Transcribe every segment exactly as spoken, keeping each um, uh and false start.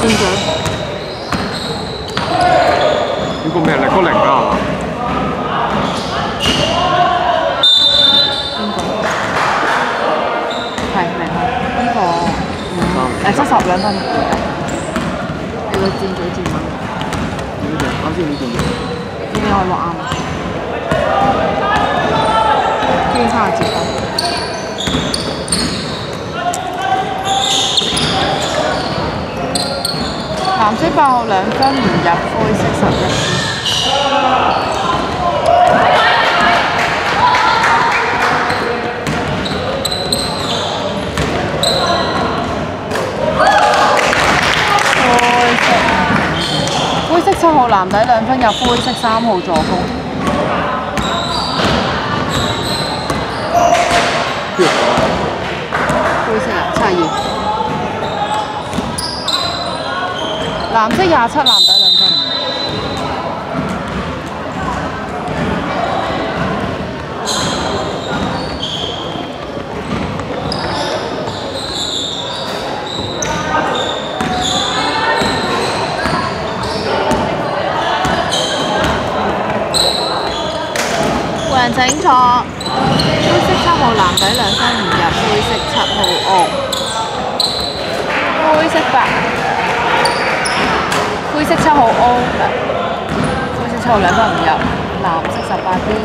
獎。 呢個咩力哥零加係嘛？ 邊個？係明啊？呢個五誒七十兩分。你個箭嘴箭文。 呢個啱先呢個嘢。 呢邊可以落啱。呢邊三十字分。藍色八號兩分唔入，灰色十一分。灰色，灰色七號藍底兩分入，灰色三號助攻。灰色啊，七十二。藍色廿七，藍底兩分。湖人整錯，灰色七號藍底兩分唔入，灰色七號哦，灰色八。灰色七號 O， 灰色七號兩分唔入，藍色十八 B，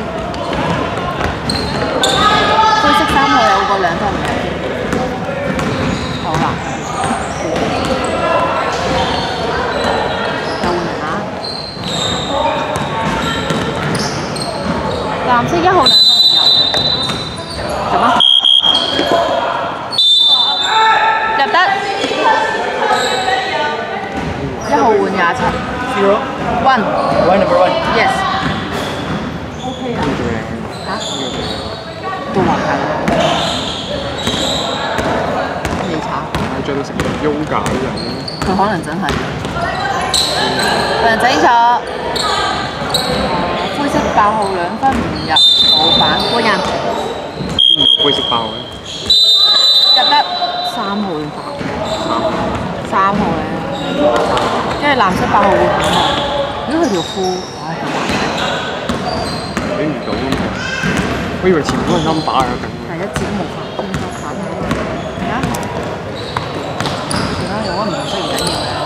灰色三號有個兩分唔入，好啦，又換人啊！藍色一號兩分唔入，做乜？入得。一號換廿七。 Zero。 One。 One number one。 Yes。OK 啊。 呢個最靚。 嚇？ 呢個最靚。 都話係。未炒。 係着到成個 yoga 啲人。 佢可能真係。個人整錯。灰色八號兩分唔入，冇板換人。 邊有灰色八號咧？ 入得三號定八號？ 三號。 三號咧。跟住藍色八號會點啊？如果佢條褲，唉，好難睇。 睇唔到咁嘅，我以為前面嗰個 number 啊，緊。 係一字都冇發，邊個發咩？係啊，算啦，用咗唔識唔緊要嘅。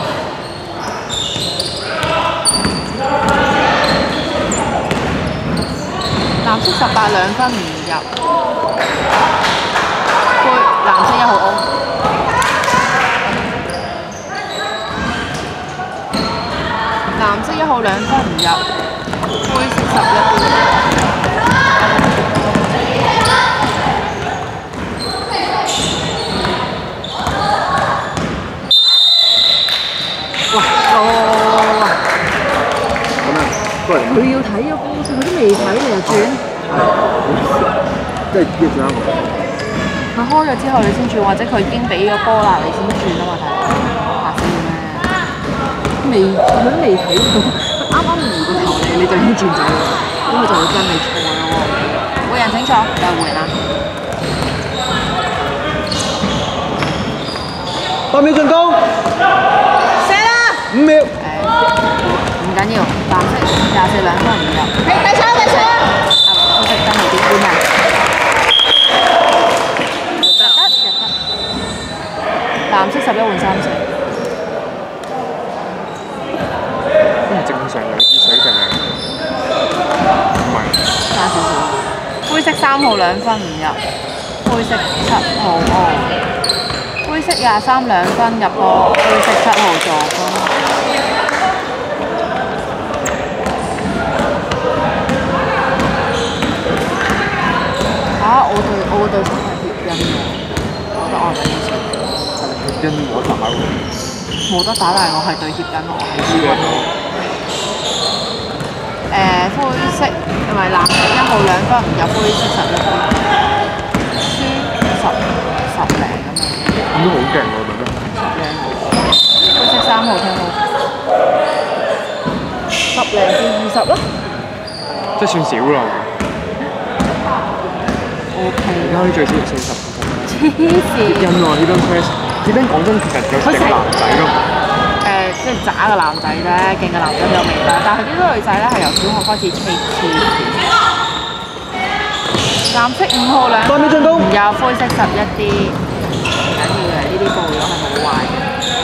藍色十八兩分唔入，灰藍色一號 O。藍色一號兩分唔入，灰色十一。哇！哦！ 咁啊，過嚟。 佢要睇個波先，佢都未睇你就轉。 即係要轉一個。 佢開咗之後你先轉，或者佢已經俾個波啦，你先轉啊嘛睇。嚇死你咩？未，佢都未睇到，啱啱移個頭嚟，你就已經轉走啦，咁佢就會跟你錯咯。每人請坐，又係換啦。 八秒進攻。 射啦！ 五秒。誒， 唔緊要，藍色廿四兩分唔入。係第三第三。係灰色真係點換啊？入得入得。藍色十一換三四。 正常兩支水平嘅，唔係。 差少少。灰色三號兩分唔入，灰色七號哦。灰色廿三兩分入波，灰色七號助攻。嚇！我對我個對手係協恩喎，我覺得我係咪要食？ 協恩冇得打喎。 冇得打，但係我係對協恩，我係輸緊喎。誒灰色同埋藍色一號兩分唔入，灰色十一分，輸十十零咁樣。 咁都好勁喎，覺得。 十零，灰色三號聽好，十零至二十咯。 即係算少啦。 O K。 而家啲最少要四十。 黐線。 協恩喎，協恩 press，協恩講真其實有成個男仔㗎嘛。 誒即係渣嘅男仔啫，勁嘅男仔有味啦。但係呢啲女仔咧係由小學開始 take two。藍色五號兩分，唔有灰色十一啲，唔緊要嘅，呢啲報咗係冇壞嘅。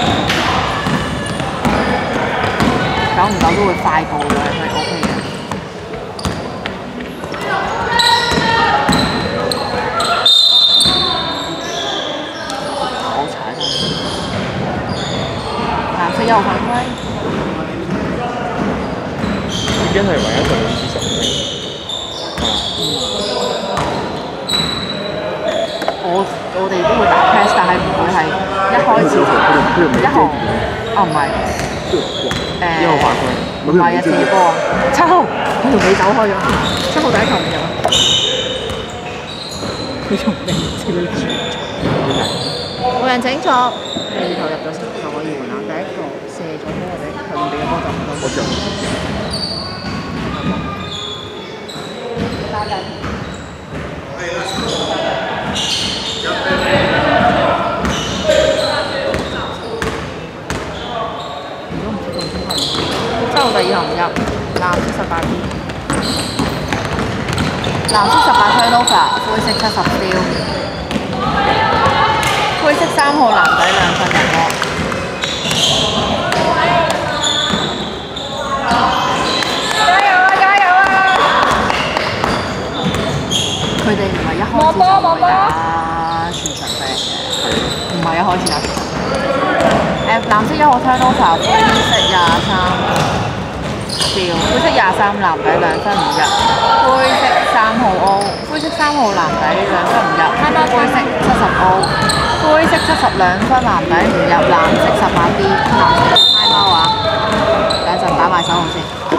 久唔久都會快報嘅，係 O K 嘅。好踩啊！藍色一號犯規。 已經係唯一做到至十分。 我我哋都會打 pass， 但係唔會係一開始一號，啊唔係，誒一號犯規， 唔係啊，自己波啊，七號佢條尾走開咗，七號第一球唔入啊，佢仲未接住，冇人請坐，第二球入咗就可以換啦，第一球射咗波或者佢唔俾嘅波就唔得。 我知啊。 七號第二球唔入，藍色十八點，藍色十八 turnover， 灰色七十tiêu，灰色三號男仔兩分入波。加油啊！加油啊！佢哋唔係一開始就會打全場比嘅，唔係一開始打全場。誒藍色一號 turnover， 灰色廿三。灰色廿三男仔兩分唔入，灰色三號 O， 灰色三號男仔兩分唔入，灰色七十 O， 灰色七十兩分男仔唔入，藍色十八 D， 藍色開貓啊！等陣打埋手號先，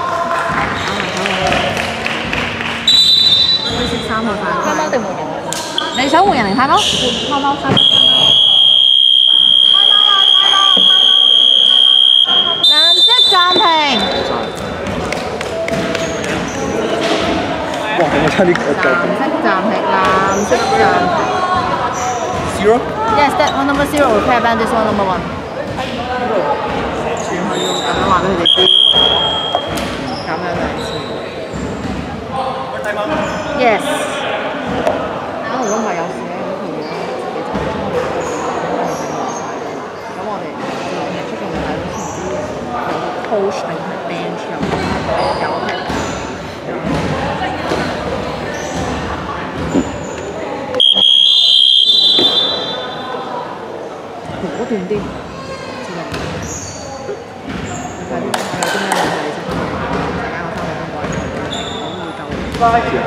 打埋手號。灰色三號犯規。開貓定換人？你想換人定開貓？開貓，開貓，開貓。藍色暫停。 哇！我差啲我就藍色暫停，藍色暫停。 Zero? Yes, that one number zero. Repair band this one number one. 全係要咁樣話俾佢哋知，咁樣兩次。Yes。咁如果唔係有事咧，咁佢咧自己就咁我哋兩日出鏡睇好似唔知係 coach 定係 bench 咁，有係。果斷啲，知道。快啲睇下有啲咩問題先。陣間我翻去都改咗，講會夠。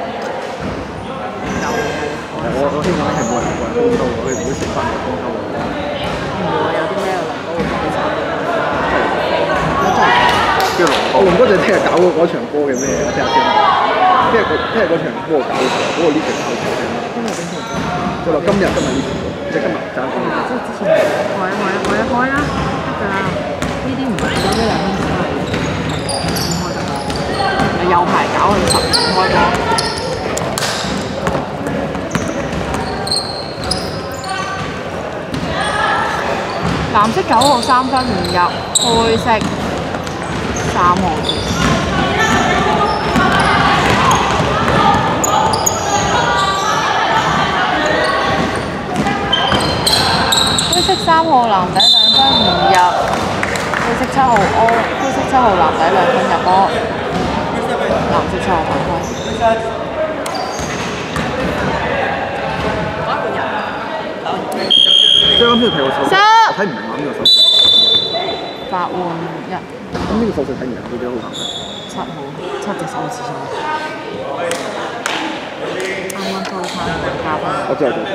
夠嘅。 我我希望係冇人冇人幫到我，佢唔會食翻嚟幫到我。 唔會有啲咩龍哥會幫你炒嘅。 叫龍哥，龍哥就聽日搞嗰場波嘅咩？我聽下先。聽日嗰聽日嗰場波搞嘅時候，嗰個 lift 搞嘅時候。 今日邊場？ 就話今日今日 lift。即係今日爭緊。 即係之前開啊開啊開啊開啊，得㗎。呢啲唔係咗呢兩分鐘係唔開得㗎。你有排搞佢十年開波。藍色九號三分唔入，灰色三號。灰色三號男仔兩分唔入，灰色七號 O， 灰色七號男仔兩分入波，藍色七號犯規。 即係啱先睇個手勢，我睇唔明啱呢個手勢。 八換一。 咁呢個手勢睇唔明，佢幾多號犯規？ 七號，七隻手指上。啱啱收翻加分。 我知我知。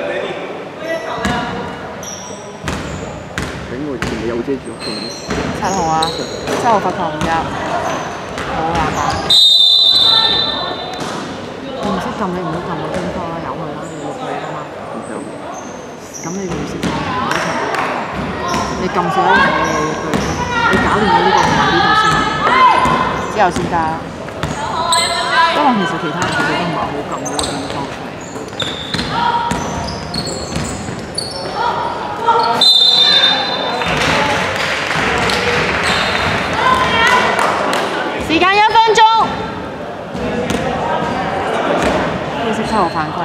頂我前面有遮住我。 七號啊，七號罰球唔入，好難講。你唔識撳，你唔好撳個中科啦，由佢啦，你要佢㗎嘛。咁你唔識撳，唔好撳。你撳少一樣嘢要佢，你搞掂咗呢個同埋呢個先，之後先加。因為其實其他人其實都唔係好撳嗰個中科出嚟。 七號犯規，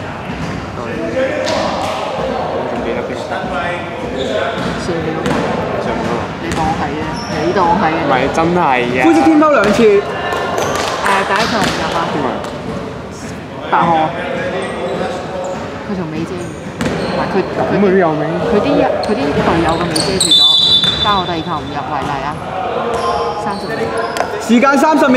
我仲記得邊個？ 上面嗰個， 上面嗰個。 你當係嘅，你當係嘅。 唔係真係嘅。灰色天偷兩次。 誒，第一場唔入啊。 邊個？ 八號。佢條尾遮住，唔係佢咁佢都有尾。 佢啲佢啲隊友嘅尾遮住咗，加我第二球唔入為例啊，三十秒。 時間三十秒。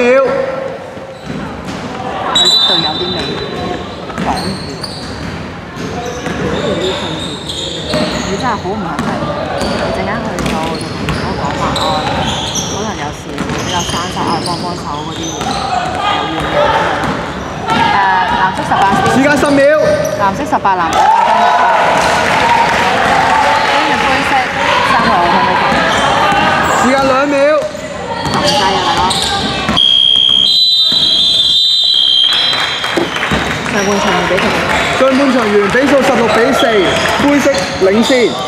佢啲隊友啲尾擋住，嗰啲訓練，你真係好唔肯定。你陣間去到就同我講話哦，可能有時會比較生手啊，幫幫手嗰啲有要嘅。誒，藍色十八先。 時間十秒。 藍色十八，藍色跟住灰色三號係咪咁？ 時間兩秒。 唔計啊，大佬。上半場完比數。 上半場完比數十六比四，灰色領先。